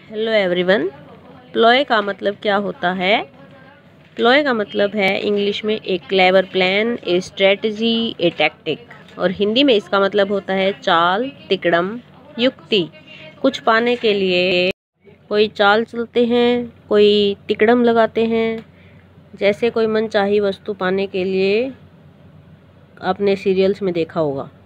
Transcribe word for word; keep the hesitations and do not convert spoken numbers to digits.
Hello everyone. Ploy का मतलब क्या होता है? प्लॉय का मतलब है इंग्लिश में a clever plan, a strategy, a tactic, और हिंदी में इसका मतलब होता है चाल, तिकड़म, युक्ति। कुछ पाने के लिए कोई चाल चलते हैं, कोई तिकड़म लगाते हैं। जैसे कोई मनचाही वस्तु पाने के लिए आपने सीरियल्स में देखा होगा।